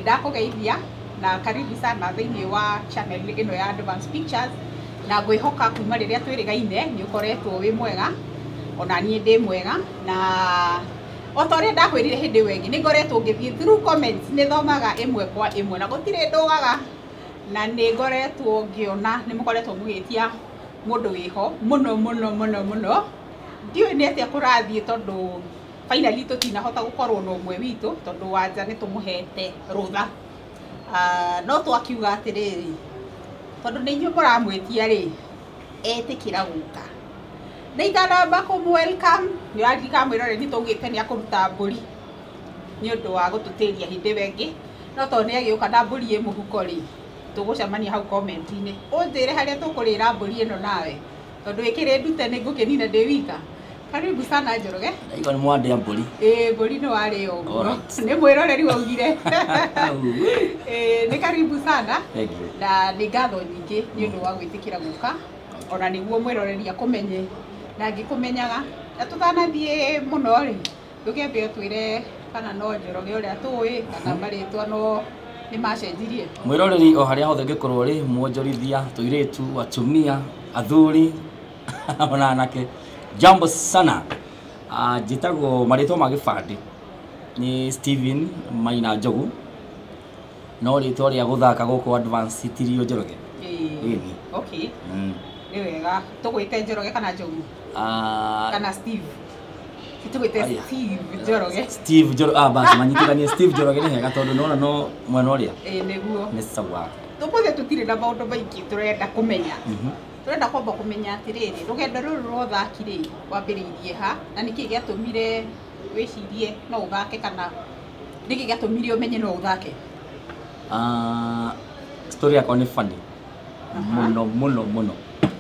ndakugeithia na karibu sana thiini wa channel ino ya Advance Pictures na ngwihoka kuma riria twirigaine ni ukoretwo wi mwega ona nie ndi mwega na otoria ndakwirire hindi wengi ni ngoretwo ngithie through comments ni thomaga imwe kwa imwe na gutire ndugaga na ni ngoretwo ngiona ni mukoretwo mugitia mundu wiho muno ndiwe ni atia kurathie tondu finally tutinahota gukorwo no mwe witu tondu wanja ni tumuhete rutha no twakiuga atiriri tondu ni inyu muramwitia ri etikira guka na itanamba kumu welcome ni andika mwirore ni tugite ni akuruta mburi ni undu wa gututiria hindi wengi no to ni agiuka na mburi e muhuko ri tugucemania hau comment ini unjire haria tukurira mburi ino nawe tondu ikire ndute ni ngukenina ndi wika. Karibu sana Njoroge. Iko ni mwande ya mburi. Mburi no wari oguo. Ni mwiroreri waugire. Ni karibu sana. Thank you. Na ni ngatho nyingi ni undu wa gwitikira guka. Ona niguo mwiroreri akumenye na ngikumenyaga. Na tutanathie muno ri. Tukiambia utwire kana no Njoroge uria tuwi kana maritwa no ni macenjirie. Mwiroreri o haria hothe ngikorwo ri mwonjorithia tuiritu atumia athuri ona anake. Jambo sana. Jitagwo marĩtwa ma gĩbandĩ ni Steven Maina Njogu no rĩtwa rĩa gũthaka gũkũ Advance tirio Njoroge. Okay. Ni wega tugwite Njoroge kana Njogu? Kana Steve. Tugwite Steve Njoroge. Steve Njoroge basi manyitithanie Steve Njoroge ni hega tondu nona no mwena ũrĩa. Niguo. Nĩ sawa. Tũmũthĩ tũtirĩ na maũndũ maingĩ turenda kũmenya. Turenda kwamba kumenya atiriri rugendo ruru rwathakire wambiriirie ha na niki giatumire wicirie no uthake kana niki giatumire umenye no uthake. Story yakwa ni funny muno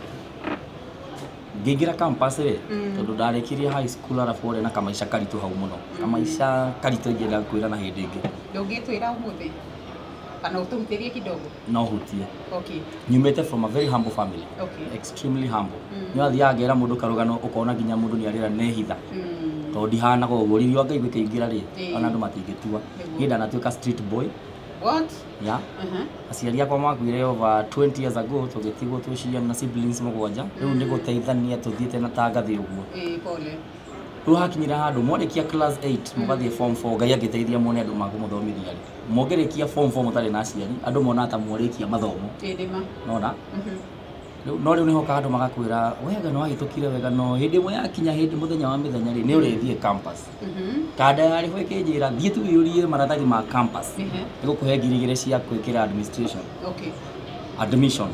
ngigira campus ri tondu ndarikirie high school arafu ore na kamaisha karitu hau muno kamaisha karitu ngenda kwira na hindi ingi ndungitwira umuthi kana utumitirie kidogo no hutie. Okay. Nyumete from a very humble family. Okay. Extremely humble. Ni athia ngera mundu karugano ukona ginya mundu ni arira nehitha to ndihana go guririo ngaigwe kiingira ri ona andu matingitua ni ndanatuika street boy. What? Yeah. Aciari akwa makuire over 20 years ago tugitigwo twiciria na siblings mugwanja riu ndi guteithania tuthiete na tangathi uguo. Pole. Riu hakinyira handu mwarikia class 8 mugathie form 4 ngai agiteithia muone andu magumuthomithia ri mwongerikia form 4 mutari na aciari andu mona ta mwarikia mathomo ndima nona no riu niho kandu magakwira wega no agitukire wega no hindi mwe yakinya hindi muthenya wa mithenya ri ni urethie campus kada yari ho ikinjira thie tu yurie maratathi ma campus nigukuhe ngirigire cia kwikira administration. Okay. Admission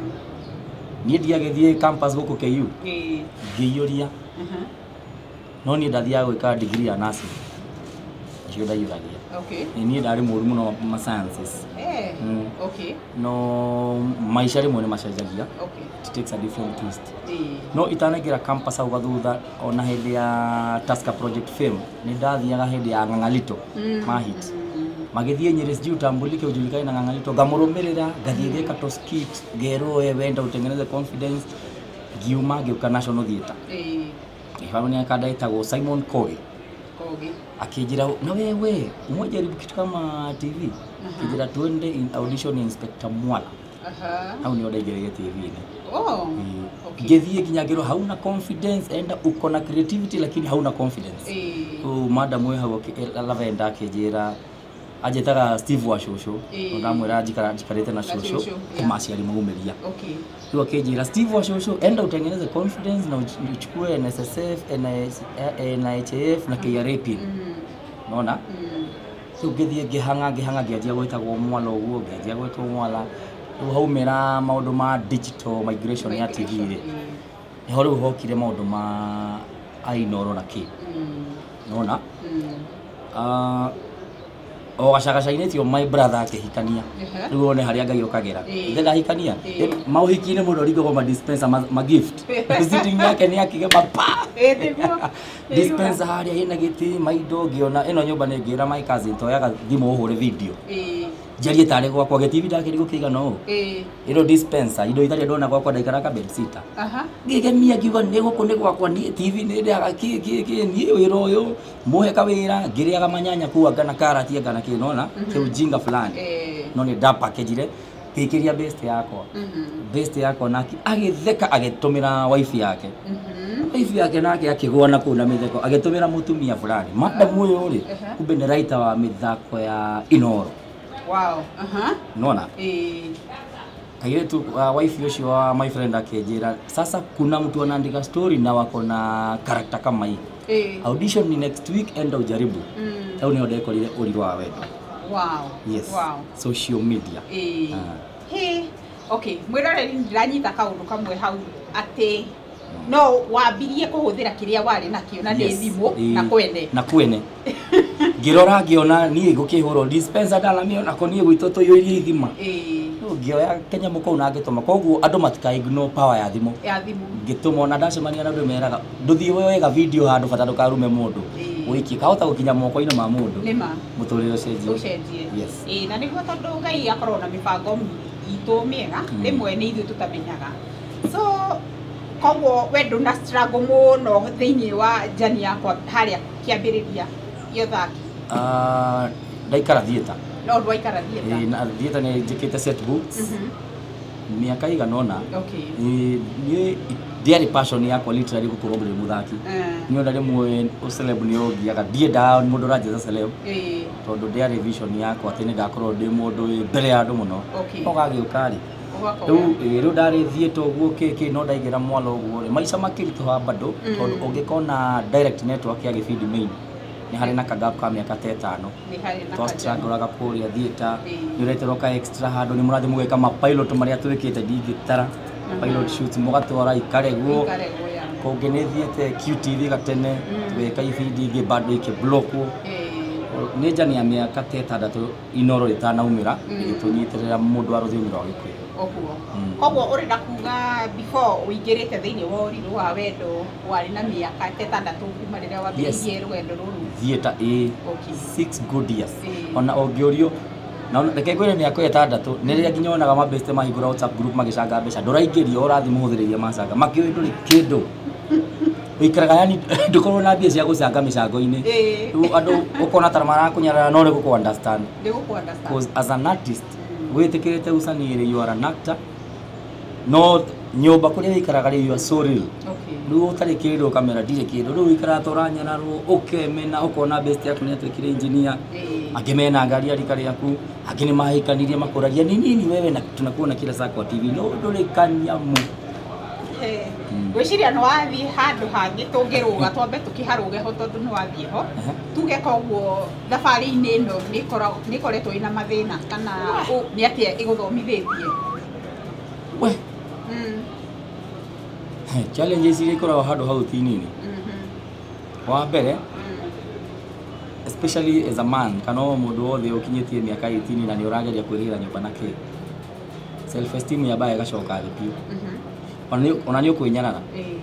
ni ndiagithie campus guku KU ngiyuria no ni ndathia gwika degree ya nursing icio ndaiyuragia. Okay. Ni ndari muru muno ma sciences. Okay. No maisha rimwe ni macenjagia. Okay. It takes a different twist. No itanagira campus au gathutha ona hindi ya Tusker project film ni ndathiaga hindi ya Ng'ang'alito mahit magithie Nyeri sijui utambulike ujulikane na Ng'ang'alito ngamurumirira ngathie geka to skit ngero wenda utengeneze confidence giuma giuka national theatre. Ifano ni akada itagwo Simon Kogi. Akijira na wewe umojaribu kitu kama TV kijira tuende in audition Inspector Mwala. Au ni odaigere TV ni. Okay. Gethie kinyagiro hauna confidence enda uko na creativity lakini hauna confidence. Madam we hawo lavenda akijira ajetaga Steve wa shosho ndamwira jikarete na shosho kumaciari mugumeria. Okay. Riu akijira Steve wa shosho enda utengeneze confidence na uchukue NSSF NHF na KRP nona riu githie ngihanga ngianjia gwitagwo Mwala uguo ngianjia gwitwo Mwala riu haumira maundu ma digital migration ya TV ri niho riu hokire maundu ma ainoro na ki nona o gacagacainĩtio my brother akĩhikania rĩu one harĩa Ngai ũkagera ndenda hikania mauhiki-inĩ mũno ringagwo ma dispenser ma gift visiting yake nĩ akĩgema pa dispenser harĩa ĩna gĩtĩ maindo ngĩona ĩno nyũmba nĩ ngĩra my cousin toyaga thimũ ũhũre video jarie tare gwakwa ge TV ndakiri gukiga no iro dispenser indo ithari ndona gwakwa ndaikara ka bed sitter ngigemia kiuga ni guku ni gwakwa ni TV ni ndaga ki ni wiro uyu muhe kawira ngiriaga manyanya kuwa ngana karati ngana kinona kiujinga fulani no ni da package kikiria best yako naki agitheka agitumira wifi yake nake akigwa na kuna mitheko agitumira mutumia fulani madam uyu ri kumbe ni writer wa mithako ya Inoro. Wow. Nona kaire tu wife ucio wa my friend akejira sasa kuna mtu anaandika story na wako na character kama hii audition ni next week enda ujaribu au ni odekorire uri wa wendo. Wow. Yes. Wow. Social media. Hey. Okay, mwiroreri ndiranyita kaundu kamwe hau ati no wambirie kuhuthira kiria wari nakio na ni thimu na kwene ngirora ngiona nie gukihuro dispenser dala mio na konie gwito to yori thima no ngioya Kenya muko na ngitoma koguo andu matika ignore power ya thimu ngituma ona ndacemania na andu meraga nduthie wega video handu bata ndukarume mundu wiki kahota gukinya moko ina ma mundu nima muturire ucenjie yes na niguo tondu Ngai akorwo na mibango itu miega rimwe ni ithu tutamenyaga so koguo wendo na struggle muno thiini wa jani yakwa haria kiambiriria yo thaki ndaikara theater no ndwaikara theater na theater ni njikite set books miaka iganona ni diary passion yakwa literally gukorwo muri muthaki ni onda rimwe celeb ni ogiaga die down mundu raje celeb tondu diary vision yakwa tene ndakorwo ndi mundu mbere ya andu muno ogagiukari riu ndari thiete uguo kiki no ndaigira mwala uguo maica makirituha bado tondu ungikona direct network ya Gifindi main ni hari na kagap ka miaka 5 ni hari na kagap struggle kuria theater ni retero ka extra handu ni murathi mugeka ma pilot maria twikite digitara pilot shoot mugatwara ikareguo konge ni thiete QTV gatene tweka Gifindi ngi bado iki block ni jani ya miaka 6 Inoro itanaumira igitunyiterera mundu aruthimira gikwi koguo urenda kuga before uingirite thiini wa uriru wa wendo wari na miaka 6 kuma riria wambiririe rwendo ruru theater 6 good years ona ogiorio na reke gwire miaka 6 ni riria nginya onaga mabeste mahingura WhatsApp group magicanga mbeca nduraingĩrio urathi muhuthiriria macanga makĩoĩ ndũrĩ kĩndũ wikaraga yani ndukorwo na mbia cia gucanga micango-ini riu andu ukona tara marakunyarara no rigu ku understand because as an artist witikirite usanire you are an actor no nyumba kuria wikaraga ri you are so real riu utari kindu kamera ndire kindu riu wikara toranyana ru ukemena ukona best yaku ni atwikire engineer akimena ngari arikari yaku akini mahikanirie makuraria nini wewe na tunakuona kila saa kwa TV no nduri kanyamu gwiciria no wathi handu hangi tungiruga twambe tukiharuge ho tondu no wathi ho tuge koguo thabari-ini ino ni koretwo ina mathina kana ni atia iguthomithitie we challenges iria ikoragwo handu hau ti nini wa mbere especially as a man kana mundu wothe ukinyitie miaka 18 na ni urageria kwirira nyumba na kĩ self esteem ya baya gacoka thĩ piũ ona ni ukwinyarara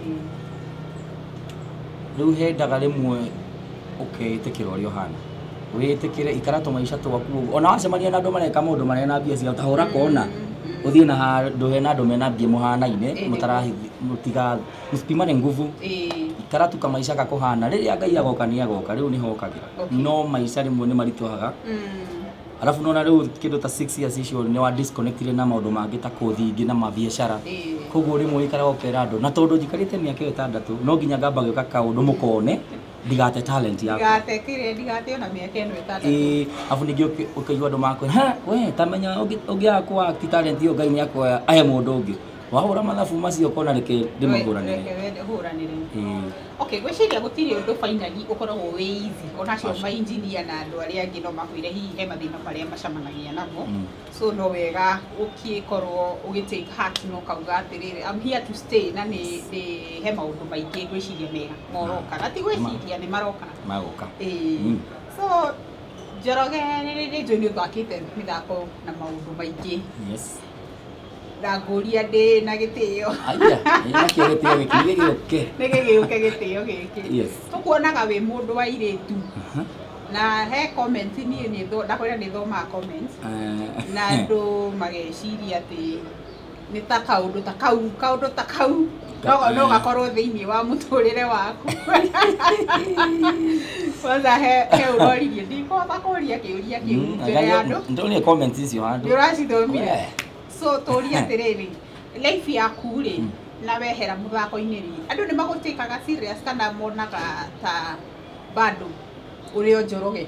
riu hendaga rimwe ukiitikira uria uhana witikire ikarato maisha twaku ona wacemania na andu mareka maundu marena mbia cia tahura kona uthie na handu hena andu mena mbia muhana-ine mutiga musipimane nguvu ikaratu ka maisha gakuhana riria Ngai agoka ni agoka riu ni hokagira no maisha rimwe ni marituhaga alafu nona riu kindu ta 6 years icio ni wa disconnectire na maundu mangi ta kuthingi na mabiashara koguo rimwe ikara okera andu na tondu njikarite miaka 6 no nginya ngamba gioka kaundu mukone ndigate talent yako ndigate ona miaka eno 6 afu ningi ukaigua andu makwe we tamenya ungiakwa ti talent yo Ngai ni akwa aya mundu ungi wahura mathabu macio kona reke ndimahuranire okay gwiciria gutiri undu finally ukoragwo wi easy ona cio ma engineer na andu aria angi no makwire hihi he mathina maria macamanagia namo so no wega ukikorwo ugitake heart no kauga atiriri I'm here to stay na ni he maundu maingi gwiciria mega moroka ati gwiciria ni maroka so Njoroge ni njoni uthakite mithako na maundu maingi ndaguria ndi na gitio aya kio gitio giki nige giuke gitio giki tukuonaga wi mundu wa iritu na he comment ni ndakwira ni thoma comments na andu mageciria ati ni ta kaundu ta kau no gakorwo thiini wa muturire waku kwanza he uroririe ndikota kuria kiuria kiu mbere ya andu ndoni comments icio handu uracithomire so turia atiriri life yaku ri na wehera muthako-ini ri andu ni magutikaga serious kana monaga ta bado urio Njoroge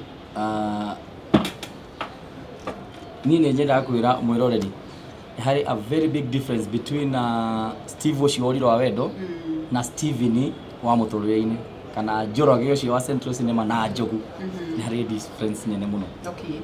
ni njenda kwira mwiroreri hari a very big difference between Steve Oshioriro wa Wendo na Steven wa muturire-ini kana Njoroge ucio wa Central Cinema na Njogu ni hari difference nene muno. Okay.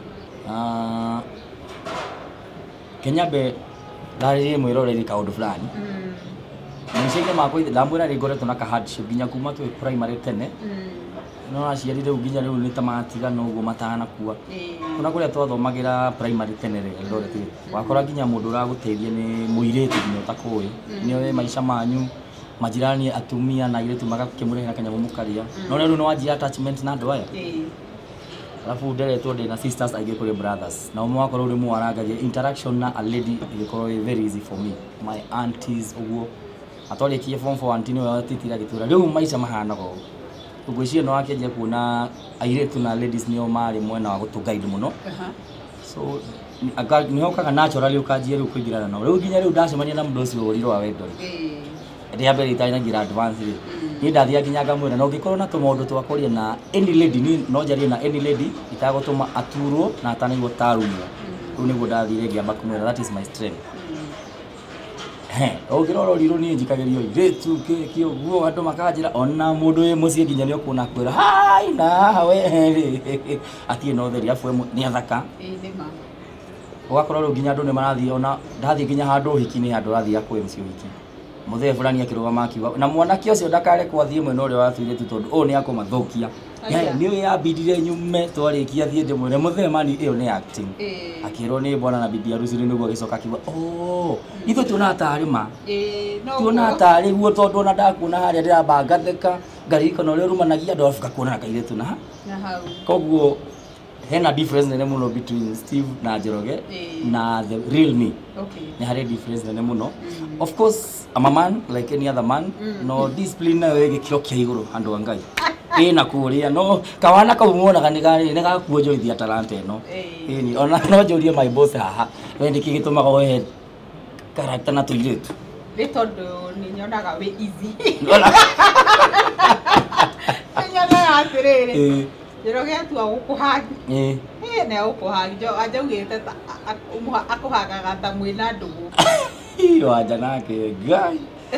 Kenyabe ndari mwiroreri kaundu fulani Nishike makoi ndamwira ringoretwo na hardship ginya kuma twi primary tene no aciarire uginya riu ni tamatiga no uguo matana kuwa kuna kuria twathomagira primary tene ri Eldoret wakora ginya mundu uraguteithia ni muiretu ginya utakui ni we maisha manyu majirani atumia na iretu magakimurehera kanyamu mukaria no riu no waji attachment na andu aya alafu nderetwo ndi na sisters aige kuri brothers na umwe wakora uri mwarangagia interaction na a lady igikorwo very easy for me my aunties uguo atole kie form for auntie no yatitira gitura riu maisha mahana go ugwiciria no akenje kuona airetu na ladies nio mari mwena wa gutugaidi muno so ni hokaga naturally ukanjia riu kuingirana no riu ginya riu ndacemania na mundu ucio Oriro wa Wendo ri ya mbere itanya ngira advance ri ni ndathia ginya ngamwira no ngikorwo na tumundu twakoria na any lady ni no njarie na any lady itagutuma aturwo na atanaigwo tarumwo riu niguo ndathire ngiamba kumwira that is my strength ogirora Oriro ni njikagirio iretu kio guo andu makanjira ona mundu we mucie ginya ni okuna kwira hai na we atie no theri afu ni athaka nima ugakora ru ginya andu ni marathie ona ndathie ginya handu hiki ni handu rathia kwe mcio hiki muthee fulani akirugama akiuga na mwanake ucio ndakare kwathie mwena uria watuiretu tondu o ni akumathokia ni we yabidire nyume twarikia thie ndimwe ne muthee mani iyo ni acting akirwo ni bwana na bibi harusi niguo gicoka kiuga ithu tuona atari ma no tuona atari guo tondu ona ndakuona haria ndiramba ngatheka ngarika no ri rumanagia andu afuka kuona kairetu na hau koguo hena difference nene muno between Steve na Njoroge na the real me. Okay. Ni hari difference nene muno. Of course I'm a man like any other man. No discipline na wege kiro kia iguru andu angai. Na kuria no kawana ka umuona kanigari ne gakuonjoithia talanta eno. Ni ona no jorie my boss haha. We ndikigitumaga we character na tuiretu. Ni tondu ni nyonaga we easy. Nyonaga atiriri. Njoroge atua gukuhagi na gukuhagi ajaugite akuhagaga ta mwina ndugu wanja nake ngai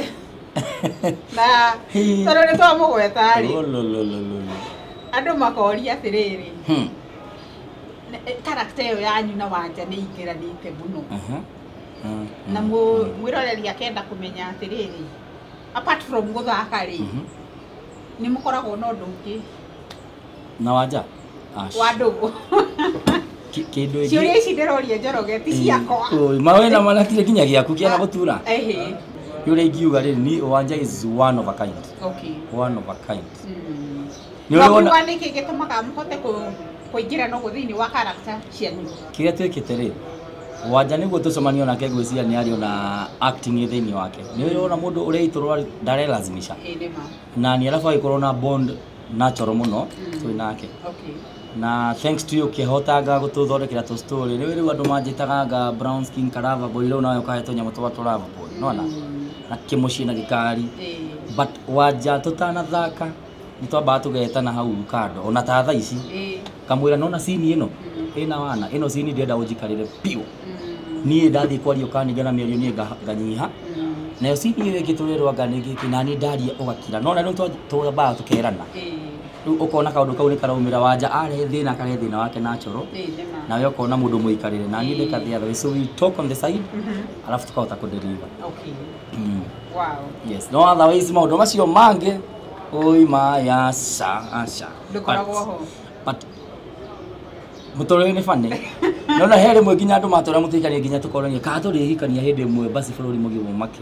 na tondu ni twamugweta ri andu makoria atiriri character iyo yanyu na wanja ni ikiranite muno na mwiroreri akenda kumenya atiriri apart from guthaka ri ni mukoragwo na undu ungi na wanja wadugu kindu igi ciuria ici ndiroria Njoroge ti ciakwa mawena manakire kinya giaku kia na gutura ehe yuria ingiuga riri ni wanja is one of a kind. Okay. One of a kind. Ni unaona niki gitumaga muhote kuingira no guthini wa character cianyu kiria twikite ri wanja niguo tucomanio nake gwiciria ni ario na acting thini wake ni unaona mundu uria iturwa ndarelazimisha na ni alafu ikorwo na bond natural muno twinake. Okay. Na thanks to you kihotanga gututhondekera to story ni riu andu manjitagaga brown skin karava boy riu nayo kaheto nyamu twa turava boy nona na kimuci na gikari but wanja tutanathaka ni twamba tugetana hau kando ona ta thaa ici kamwira nona scene ino ina wana ino scene ndienda ujikarire piu nie ndathi kwario kanigana mĩario nie nganyiha na scene iyo igiturerwa nganigi kinani ndaria ugakira nona riu twamba tukerana riu ukona kaundu kau ni karaumira wanja are thina kare thina wake natural na we ukona mundu muikarire na nie ndikathia the so we talk on the side alafu tukahota ku deliver. Okay. Wow. Yes, no otherwise maundu macio mange oi maya asha ndukoragwo ho but mutoro ni fane nona here mwe ginya andu matora mutikania ginya tukorania ka turi hikania hindi mwe basi bururi mugimu make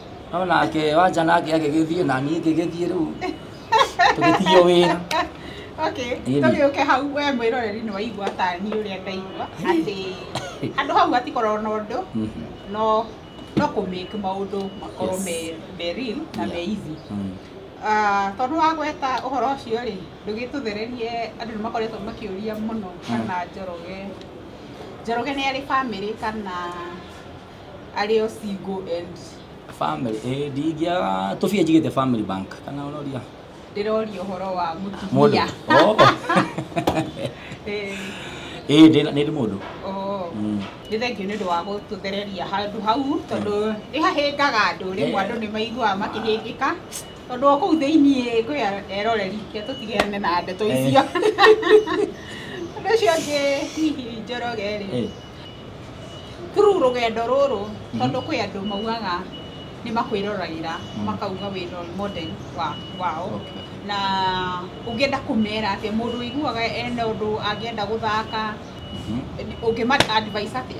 nona ke wanja nake agigithie na nie ngigithie riu tugithio wira Okay. Tuli uke hau we mwiroreri ni waigua ta ni uria ndaigua ati andu hau atikorwo na undu no kumake maundu makorwo me real na me easy. Tondu wa gweta uhoro ucio ri ndugituthererie andu ni makoretwo makiuria muno kana Njoroge ni ari family kana ari o single and family ndigia tufie njigite family bank kana unoria ndiroria uhoro wa mutumia ndi mundu ndi thengiũ nĩ ũndũ wa gũtũthereria handũ hau tondũ nĩ hahĩngaga andũ rĩmwe andũ nĩ maiguaga makĩhĩngĩka tondũ o kũu thĩiniĩ kwĩ eroreri ke tũtigane na ndeto icio ũndũ ũcio ũngĩ hihi Njoroge rĩ through rũgendo rũrũ tondũ kwĩ andũ maugaga nĩ makwĩroragĩra makauga wĩ role model wao na ũngĩenda kũmera atĩ mũndũ ũiguaga ena ũndũ angĩenda gũthaka ũngĩma advice atĩa?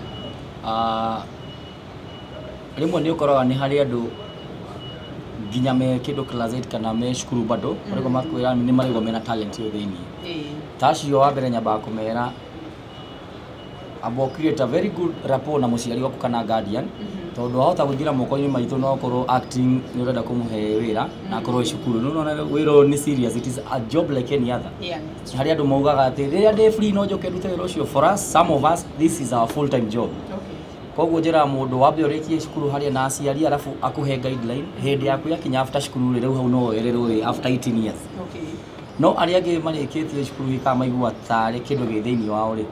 Rĩmwe nĩ ũkoraga nĩ harĩ andũ nginya me kĩndũ class 8 kana me cukuru bado ariko makwĩra nĩ marĩgwo mena talent yo thĩinĩ tacio wa mbere nyambaga kũmera abo create a very good rapport na mũciari waku kana guardian tondu wahota gũthira moko-inĩ maitũ no korwo acting nĩ ũrenda kũmũhe wĩra na korwo cukuru no nona wĩra nĩ serious, it is a job like any other. Harĩ andũ maugaga atĩ rĩrĩa ndĩ free no njoke ndute wĩra ũcio. For us, some of us, this is our full time job. Koguo njĩra mũndũ wambe ũrĩkie cukuru harĩa na aciari arabu akũhe guideline hĩndĩ yaku yakinya after cukuru rĩu hau no woererwo after 18 years. No arĩa angĩ marĩkĩtie cukuru ikamaigua tarĩ kĩndũ gĩ thĩinĩ wao rĩ,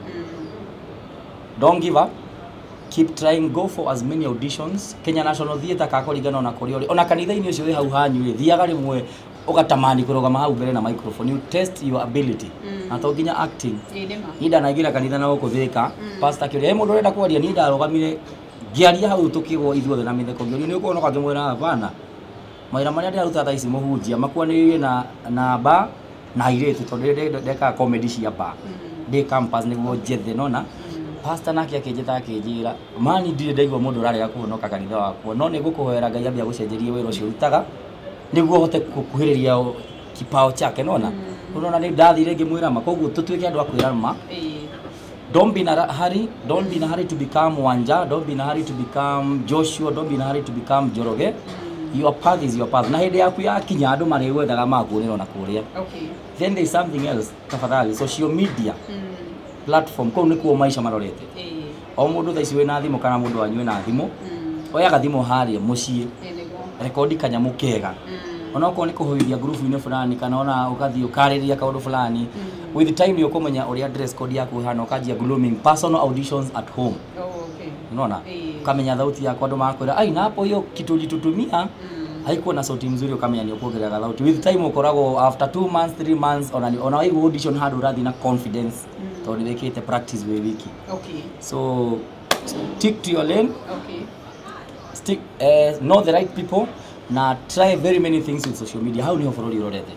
don't give up, keep trying, go for as many auditions. Kenya National Theatre kakorigana na kũrĩa ona kanitha-inĩ ũcio wĩ hau hanyu rĩ, thiaga rĩmwe ugatamani kurogama hau mbere na microphone, you test your ability. Na to nginya acting ida nagira kanitha na gukuthika pastor kĩũria mũndũ ũrenda kwaria ni ndarogamire ngiaria hau tukigwo ithuothe na mĩtheko ngĩũria nĩ ũkuona kangĩmwĩra hapana mawĩra marĩa ndĩraruta thaa ici mũhunjia makuanĩrĩire na bar na airĩtu tondũ ndeka comedy cia bar ndĩ campus nĩguo njethe nona pastor nake akĩnjĩta akĩnjĩra mani ndirĩ ndaigua mũndũ ũrarega kũhonoka kanitha wakwa no nĩngũkũhoera Ngai ambia gũcenjerie wĩra ũcio rutaga nĩguo hote kukuhĩrĩria kipao chake nona unaona nĩ ndathire ngĩmwĩra ma koguo tũtuĩke andũ a kwĩrama. Don't be in a hurry, don't be in a hurry to become Wanja, don't be in a hurry to become Joshua, don't be in a hurry to become Njoroge. Your path is your path. Na hĩndĩ yaku yakinya andũ marĩgwethaga makuonĩrwo na kũrĩa. Then there is something else tafadhali, social media platform kũu nĩkuo maisha marorete. O mũndũ thaa ici wĩna thimũ kana mũndũ wanyu wĩna thimũ oyaga thimũ harĩa mũciĩ rekodi kanyamũ kega ona uko ni kuhuithia group ine fulani kana ona ukathi ukarĩria kaundu fulani with time you komenya uria dress code yaku hana ukajia grooming personal auditions at home. Unaona ukamenya thauti yako andu makwira ai na hapo hiyo kitu jitutumia haikuwa na sauti nzuri ukamenya ni ukuongerera thauti with time ukoragwo after 2 months 3 months ona hiyo audition hard urathi na confidence to niwekete practice we wiki. So stick to your lane. Stick know the right people na try very many things with social media. How ni bũrũri ũrorete.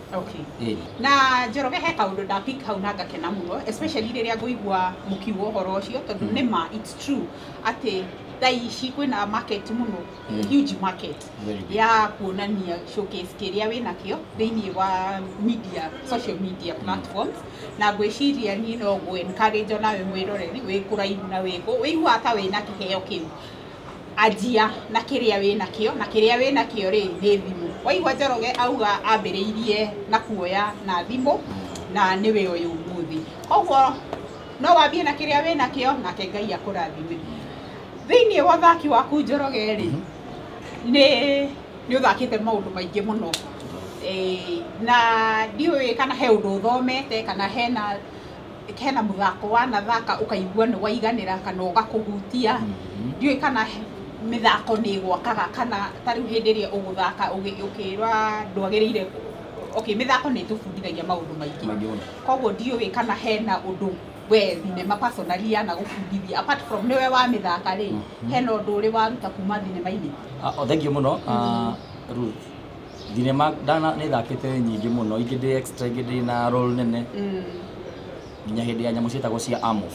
Na Njoroge he kaundu nda pick hau na ngakena muno especially rĩrĩa ngũigua mũkiuga ũhoro ũcio tondũ nĩ ma it's true ati thaa ici kwĩna market muno huge market ya kuonania showcase kĩrĩa wĩna kĩo thĩinĩ wa media social media platforms na ngwĩciria niĩ no ngũ encourage nawe mwĩroreri wĩ kũraihu na wĩigua ta wĩna kĩheo kĩu ajia na kĩrĩa wĩna kĩo na kĩrĩa wĩna kĩo rĩ nĩ thimũ. Waigua Njoroge auga ambĩrĩirie na kuoya na thimũ na nĩwe ũyũ ũmũthĩ koguo no wambie na kĩrĩa wĩna kĩo nake Ngai akũrathime. Thĩinĩ wa ũthaki waku Njoroge rĩ nĩ ũthakĩte maũndũ maingĩ mũno na ndiũĩ kana he ũndũ ũthomete kana hena mũthako wanathaka ũkaigua nĩ waiganĩra kana ũgakũhutia ndiũĩ kana mĩthako nĩ gwakaga kana tarĩu hĩndĩ ĩrĩa ũgũthaka ũkĩrwa ndwagĩrĩire mĩthako nĩ tũbundithagia maũndũ maingĩ koguo ndiũĩ kana hena ũndũ we thinema personally yana gũbundithia apart from nĩwe wa mĩthaka rĩ hena ũndũ ũrĩ waruta kuma thinema-inĩ. Thank you mũno Ruth. Thinema nĩ thakĩte nyingĩ mũno ingĩ ndĩ extra ingĩ ndĩ na role nene nginya hĩndĩ ya nyamũ ciĩtagwo cia Amof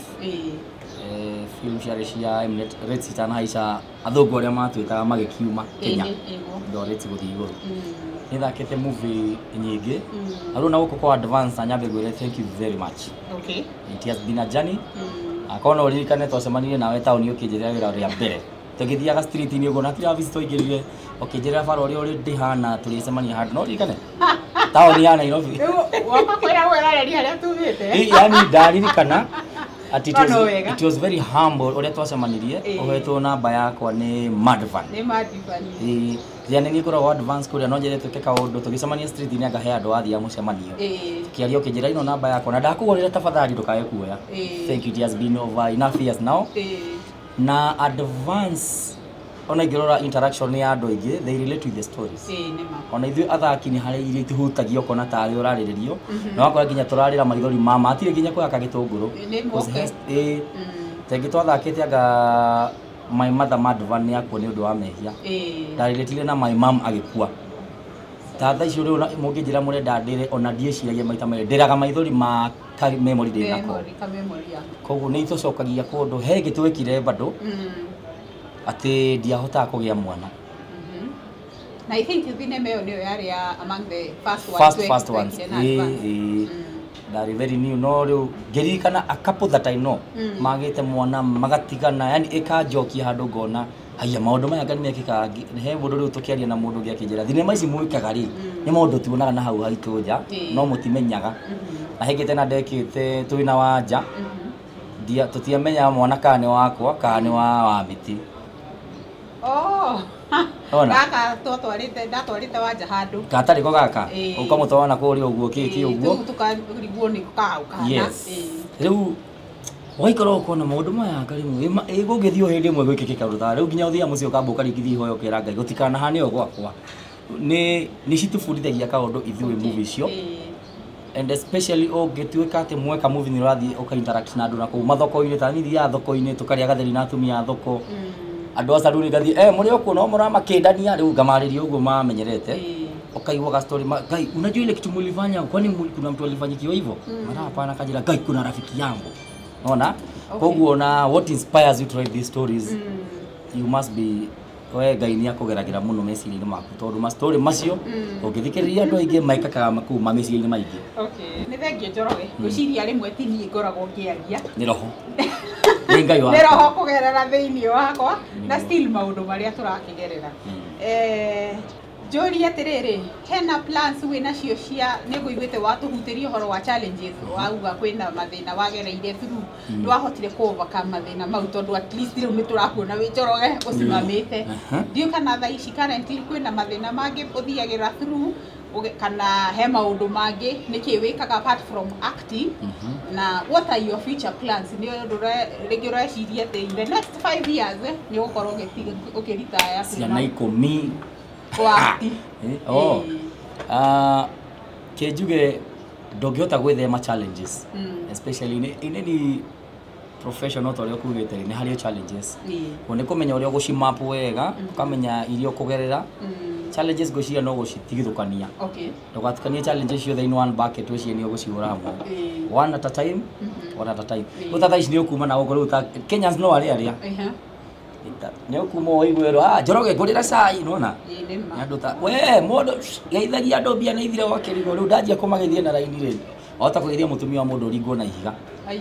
film ciarĩ cia Mnet rates itanahaica athũngũ arĩa matuĩkaga magĩkiuma Kenya ndo rates gũthiĩ igũrũ nithakite movie nyingi alu na guko kwa advance na nyambe gwire thank you very much. Okay, it has been a journey. Akona uririkane twacemanirie nawe tauni ukinjirira wira ria mbere tugithiaga street ni ugo na tira visit ingirire ukinjirira bara uria uri ndihana turicemania handu no uririkane tauni ya Nairobi waka kwira wera ria ria tumite yani ndaririkana ati it was very humble uria twacemanirie uhetwo namba yakwa ni Madvan yani ni korwo advance kuria no njere tuke kaundu tugicemania street ni anga he andu athia mucemanio kiaria ukinjira ino namba yakwa na ndakugorira tafadhali ndukae kuoya. Thank you, it has been over enough years now. Na advance ona ngirora interaction ni andu ingi they relate with the stories. Ona ithu athaki ni hari iri tuhutagio kona tari urariririo na wakora nginya turarira maithori mama atire nginya kwaka gitunguru tengi twathakite anga my mother Madvan yakwo ni undu wa mehia ndarirĩtire na my mom agikua tata icio riu mungĩnjĩra mũrenda ndĩre ona ndiĩciragia maita merĩ ndĩraga maithori ma memory ndĩ nako koguo nĩ itucokagia kũndũ he gĩtwĩkire bado atĩ ndiahotaga kũgĩa mwana. Na I think thinema ĩyo nĩyo yarĩ among the first ones. That is very new no riu ngiririkana a couple that I know magite mwana magatigana yani ikanjokia handu ngona haya maundu maya ngani mekika he mundu riu tukiaria na mundu ngiakinjira thinema ici mwikaga ri ni maundu tuonaga na hau haitu nja no mutimenyaga na hengite na ndekite twina wanja dia tutiamenya mwana kane wakwa kane wa miti gaka ndatwarite wanja handu gatari ko gaka ukamutwana kuri uguo kiki uguo tukarigwo ni kaukana. Yes, riu waikoro kona maundu maya ngarimu igungithio hindi imwe gwikikika rutha riu nginya uthia mucio kambuka ringithio hoyo kira ngai gutikana hane o gwakwa ni citubundithagia kaundu ithui movie cio and especially ungituika ati mweka movie ni rathi uka interact na andu na ku mathoko-ini ta nithia thoko-ini tukaria gatheri na atumia thoko andu aca runi gathi muri oku no muramakindania riu ngamariria uguo mamenyerete ukaigwa ka story gai unajua ile kitu mlifanya kwani kuna mtu alifanyikiwa hivyo mara hapana kajira gai kuna rafiki yangu unaona koguo na what inspires you to write these stories you must be we gai ni akugeragira muno meciria-ini maku tondu ma story macio ungithikiriria andu aingi maikakaga maku ma meciria-ini maingi. Okay, ni thengio Njoroge gwiciria rimwe ti ni ngoragwo ngiaria ni roho ni ngai wakwa ni roho kugerera thiini wakwa na still maundu maria turakigerera Njũria atiriri hena plans wina cio cia niguiguite watuhutiria horo wa challenges wauga kwina mathina wagereire through ndwahotire ku overcome mathina mau tondu at least riu niturakuona wi Njoroge ucimamite ndio kana tha ici currently kwina mathina mangi uthiagira through kana he maundu mangi niki wikaga apart from acting na what are your future plans ni ringi ureciria ati in the next 5 years ni ugukorwo ukiritaya ciana 10 kejuge ndongihota gwithema challenges especially in any professional torio kugite ni hari challenges ni kumenya uria gucimap wega ukamenya irio kugerera challenges gocia no gucitigithukania ndugatukania challenges ciothe in one bucket weci ni uguciura hamwe one at a time uthatha ici ni ukuma na gukuru Kenyans no aria ni ukuma oigwero Njoroge ngurira cai nona andu ta we mundu geithagia andu bia na ithire wakirigo riu ndanjia kumagithie na raini ri ota kugithia mutumia wa mundu ringwo na ihiga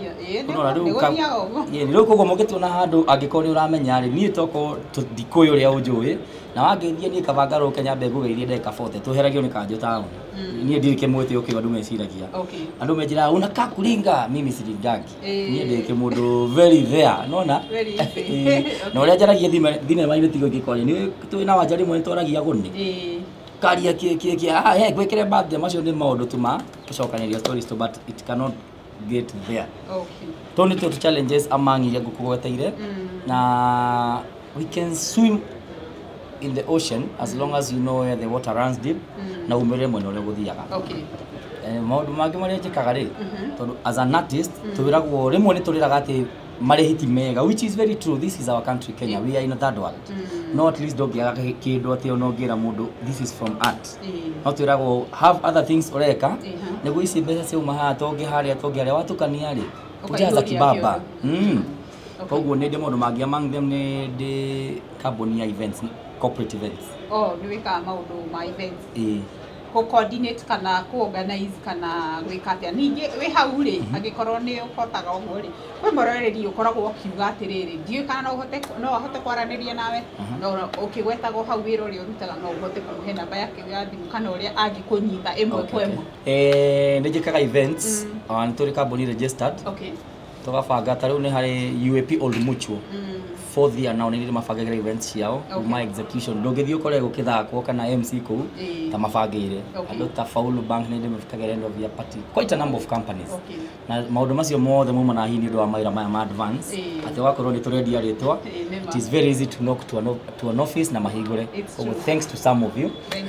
ni riu koguo mungituona handu angikoni uramenya ri ni toko ndikuyu uria unjui na wangeithia ni kabangaro Kenya mbegu geithie ndeka 40 tuheragio ni kanjo tauni ni ndike mwete ukiwa ndu meciragia andu menjira una kakuringa mimi siringangi ni ndike mundu very there nona no uria njaragia thinema-ini tigo ngikwaria ni twina wanja rimwe nitwaragia guni karia he gwikire birthday macio ni maundu tuma tucokaniria stories to but it cannot get there. Toni to challenges among iria ngukugweteire na we can swim in the ocean as long as you know where the water runs deep na umere mwena uria guthiaga. Maundu mangi maria njikaga ri tondu as an artist tuwiragwo rimwe ni turiraga ati marehiti mega which is very true. This is our country Kenya, we are in a third world no at least dogiaga kindu ati ono ngira mundu this is from art no twiragwo have other things ureka niguo ici mbeca cia umaha tongi haria watukania ri ujaza kibaba koguo ni ndi maundu mangi among them ni ndi company ya events corporate events. Nĩ wĩkaga maũndũ ma events. Coordinate kana organize kana gwĩka atĩa. Ningĩ wĩ hau rĩ, angĩkorwo nĩ ũhotaga ũguo rĩ, kwĩ mũroreri ũkoragwo ũkiuga atĩrĩrĩ, ndiũĩ kana no ahote kwaranĩria nawe, no ũkĩgwetagwo hau wĩra ũrĩa ũrutaga no ũhote kũmũhe namba yake ya thimũ kana ũrĩa angĩkũnyita ĩmwe kwa ĩmwe. Nĩ njĩkaga events, nĩ tũrĩ kambuni registered. Tũgabanga ta rĩu nĩ harĩ UAP Old Mutual. 4th year now nĩ mabangagĩra events ciao kuma execution ndũngĩthiĩ ũkore gũkĩthakwo kana MC kũu ta mabangĩire andũ ta Faulu Bank nĩ ndĩmabangagĩra end of year party, quite a number of companies. Na maũndũ macio mothe mauma na hihi nĩ ũndũ wa mawĩra maya ma advance atĩ wakorwo nĩ tũrendia rĩtwa, it is very easy to knock to an office na mahingũre. Thanks to some of you.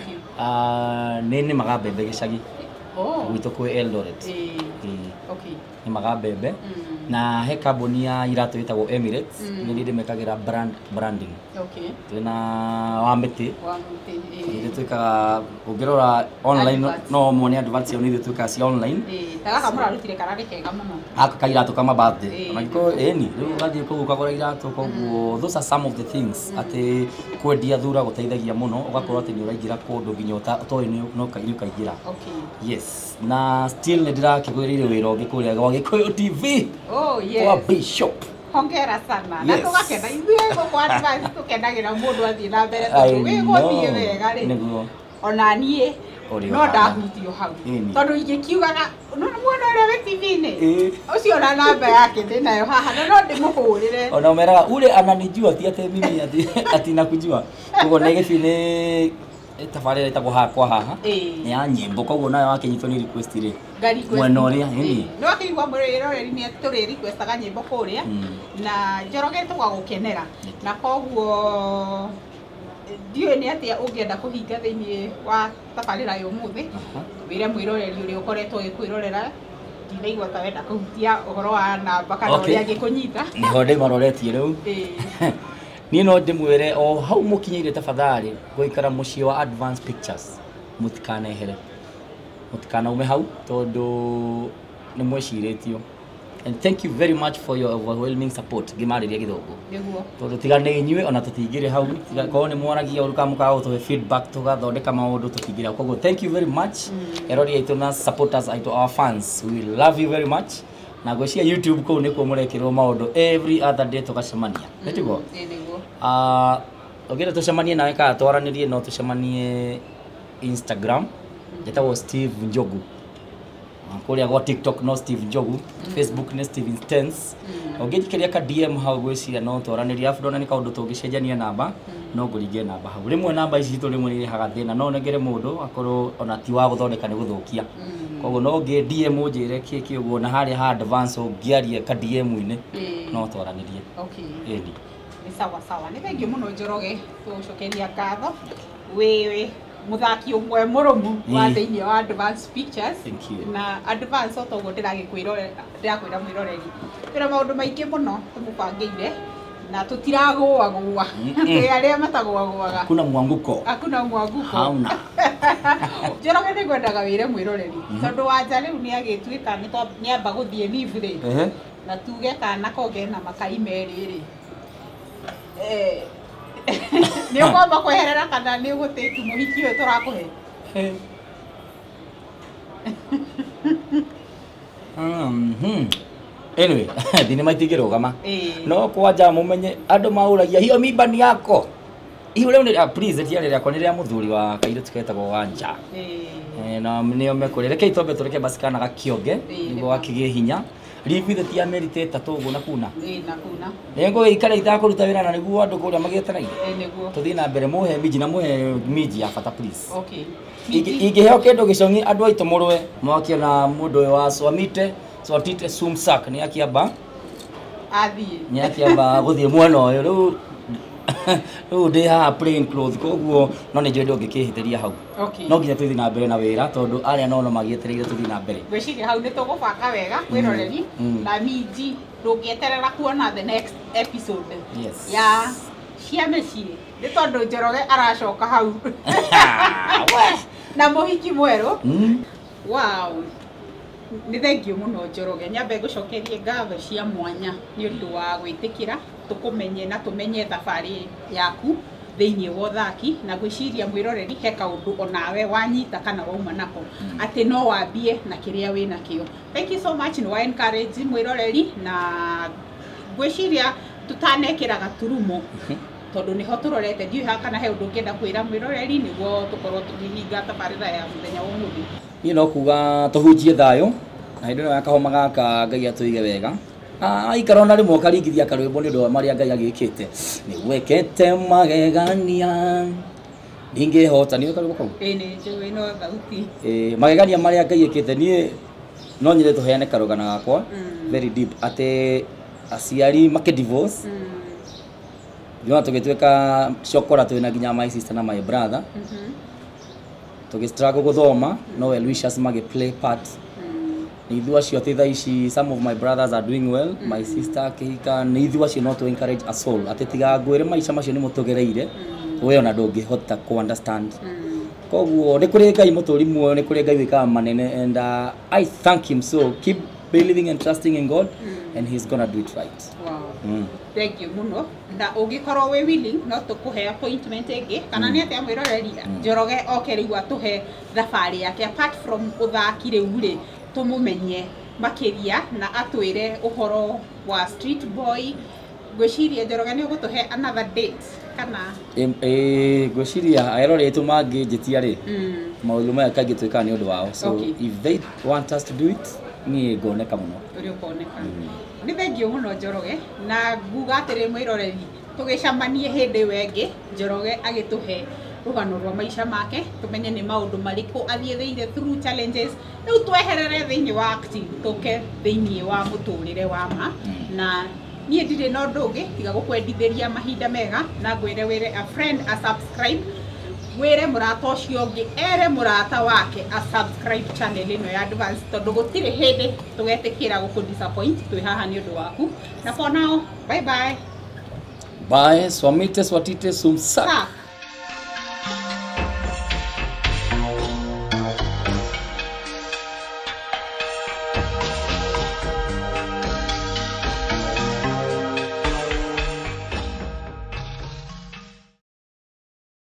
Nĩ nĩmaga mbembe gĩcagi gwitũ kwĩ Eldoret. Nĩ maga mbembe na he kambuni ya iratũ ĩtagwo Emirates nĩ ndĩmekagĩra branding. Twĩna wa mĩtĩ nĩ twĩkaga ũngĩrora online no muone advance yao nĩ twĩkaga cia online. Gaka mũrarutire kararĩ kega mũno. Aka kairatũ kama birthday onako eni rĩu ũgathiĩ kũu ũkagũra iratũ koguo those are some of the things atĩ kwendia thura gũteithagia mũno ũgakorwo atĩ nĩ ũraingĩra kũndũ nginya ũtoĩ no kaingĩra. Yes, na still nĩ ndĩrakĩgwĩrĩire wĩra ũngĩ kũrĩa gwa Gĩkũyũ TV. Kwa Bishop. Hongera sana. Na tũgakena ithuĩ kwa advance tũkenagĩra mũndũ athiĩ na mbere tondũ wĩgũthiĩ wega rĩ. Ona niĩ no ndahutio hau. Tondũ ingĩkiugaga muona ũrĩa wĩ TV-inĩ. Ũcio na namba yake ndĩnayo haha no ndĩmũhũrĩre. Ona ũmeraga ule ananijua ti atĩ mimi ati nakujua. Koguo nĩ gĩbini tabarĩra ĩtagwo hakwa haha nĩ ya nyĩmbo koguo nayo wakĩnyitwo nĩ request rĩ mwena ũrĩa no akĩigua mwĩroreri nĩ tũrĩ requestaga nyĩmbo kũrĩa na Njoroge tũgagũkenera na koguo ndiũĩ nĩ atĩa ũngĩenda kũhinga thĩinĩ wa tabarĩra ya ũmũthĩ wĩre mwĩroreri ũrĩa ũkoretwo ũgĩkwĩrorera ndinaigua ta wenda kũhutia ũhoro wa namba kana ũrĩa angĩkũnyita nĩho ndĩmaroretie rĩu. Niĩ no ndĩmwĩre o hau mũkinyĩire tafadhali gũikara mũciĩ wa Advance Pictures mũtikanehere mũtikanaume hau tondũ nĩ mwĩcirĩtio. And thank you very much for your overwhelming support ngĩmarĩria Gĩthũngũ tondũ tiga nĩ inyuĩ ona tũtingĩrĩ hau korwo nĩ mwonagia ũruka mũkaga gũtũhe feedback tũgathondeka maũndũ tũtingĩrĩ hau koguo thank you very much erori aitũ na supporters aitũ our fans we love you very much na gwĩcia YouTube kũu nĩkuo mũrekĩrwo maũndũ every other day tũgacemania nĩ tiguo. Ũngĩenda tũcemanie nawe kana twaranĩrie no tũcemanie Instagram njĩtagwo Steve Njogu, kũrĩa gwa TikTok no Steve Njogu, Facebook nĩ Steven Stens. Ũngĩnjikĩria ka DM hau gwĩciria no twaranĩrie afu ndona nĩ kaũndũ tũngĩcenjania namba no ngũringie namba hau. Rĩmwe namba ici citũ rĩmwe nĩ irehaga thĩna no negere mũndũ akorwo ona ti wa gũthondeka nĩ gũthũkia koguo no ngĩ DM ũnjĩre kĩĩ ũguo na harĩa ha advance ũngĩaria ka DM-inĩ no twaranĩrie. Ĩni nĩ sawa sawa. Nĩ thengiũ mũno Njoroge tũcokeria ngatho wĩ muthaki ũmwe mũrũmu wa thĩinĩ wa Advance Pictures na Advance otoguo ndĩrakwĩra mwĩroreri wĩra maũndũ maingĩ mũno tũmũbangĩire na tũtiragũagũa arĩa matagũagũaga hakuna mwanguko hauna. Njoroge nĩ ngwendaga wĩre mwĩroreri tondũ wanja rĩu nĩ agĩtuĩka nĩ amba gũthiĩ live rĩ na tuge kana koge na makai merĩ rĩ nĩ ũkwamba kweherera kana nĩ ũgũtĩki mũhiki ũyũ tũrakũhe? Anyway, thini maitingĩrũgama no kwanja mũmenye andũ maũragia hiyo mimba ni yako hiyo leo ni please tia rĩakwa nĩ rĩa mũthuri wa kairĩtu ketagwo Wanja na nĩo mekũrĩa reke itombe tũreke basi kana gakĩonge nĩguo gakĩgĩe hinya live the tia merite tatũ ũguo na kuna nĩngũ ikara itakũruta wĩra na nĩguo andũ kũrĩa magĩetereire tũthiĩ na mbere mũhe miji na mũhe miji ya bata please. Ingĩheo kĩndũ gĩcong'i andũ aitũ mũrwe mwakiona mũndũ ũyũ wa Swatite Sumsak nĩ akĩamba gũthiĩ mwena ũyũ rĩu ndĩ haha plain clothes koguo no nĩ njũĩ ndũngĩkĩhĩtĩria hau no nginya tũthiĩ na mbere na wĩra tondũ arĩa no magĩetereire tũthiĩ na mbere. Ngwĩciria hau nĩ tũgũbanga wega kwĩroreri na miji ndũngĩeterera kuona the next episode ya cia mĩciĩ nĩ tondũ Njoroge aracoka hau na mũhiki mwerũ. Wow, nĩ thengiũ mũno Njoroge, nyambe ngũcokerie ngatho cia mwanya nĩ ũndũ wa gwĩtĩkĩra tũkũmenye na tũmenye thabarĩ yaku thĩinĩ wa ũthaki na gwĩciria mwĩroreri he kaũndũ onawe wanyita kana wauma nako atĩ no wambie na kĩrĩa wĩ nakĩo. Thank you so much, nĩ wa encourage mwĩroreri na gwĩciria tutanekĩra gaturumo tondũ nĩho tũrorete. Ndiũĩ kana he ũndũ ũngĩenda kwĩra mwĩroreri nĩguo tũkorwo tũkĩhinga tabarĩra ya mũthenya wa ũmũthĩ. Niĩ no kuga tũhunjie thayũ na hĩndĩ ĩno ya kahoma gaka Ngai atũige wega. Aikarona rĩmwe ũkaringithia karwĩmbo nĩ ũndũ wa marĩa Ngai agĩkĩte. Nĩgwekete magegania ndingĩhota. Nĩ karwĩmbo kau? Nĩ njũĩ no thauti. Magegania marĩa Ngai agĩkĩte niĩ no nyende tũheane karũgano gakwa very deep atĩ aciari makĩdivorce. Ndio tũgĩtuĩka cokora twĩna nginya my sister na my brother. Tũgĩstruggle gũthoma no well wishers magĩ-play part. Nĩ ithuĩ acio atĩ thaa ici some of my brothers are doing well, my sister akĩhika. Nĩ ithuĩ acio no to encourage a soul atĩ tiga ngwĩre maica macio nĩ mũtũgereire we ona ndũngĩhota ku understand. Koguo nĩ kũrĩ Ngai mũtũri muoyo, nĩ kũrĩ Ngai wĩkaga manene, and I thank him. So keep believing and trusting in God and he's gonna do it right. Wow. Thank you muno. Na ũngĩkorwo wĩ willing no tũkũhe appointment ĩngĩ kana nĩ atĩa mwĩroreri Njoroge oke rĩu atũhe thabarĩ yake apart from ũthaki rĩu rĩ tũmũmenye makĩria na atwĩre ũhoro wa Street Boy. Ngwĩciria Njoroge nĩ ũgũtũhe another date kana ngwĩciria aeroretu mangĩnjĩtia rĩ maũndũ maya kaingĩ twĩkaga nĩ ũndũ wao. So if they want us to do it niĩ ngoneka mũno. Ũrĩ ũkoneka. Nĩ thengio mũno Njoroge na nguga atĩrĩ mwĩroreri tũgĩcamanie hĩndĩ wengĩ Njoroge agĩtũhe rũgano rwa maica make tũmenye nĩ maũndũ marĩkũ athiĩthĩire through challenges. Rĩu tweherere thĩinĩ wa acting tũke thĩinĩ wa mũtũrĩre wa ma na niĩ ndirĩ na ũndũ ũngĩ tiga gũkwendithĩria mahinda mega na ngwĩre wĩre a friend a subscribe, wĩre mũrata ũcio ũngĩ ere mũrata wake a subscribe channel ĩno ya Advance tondũ gũtirĩ hĩndĩ tũgetĩkĩra gũkũ-disappoint. Twĩ haha nĩ ũndũ waku na for now bye bye. Bye, swamite swatite sumsa.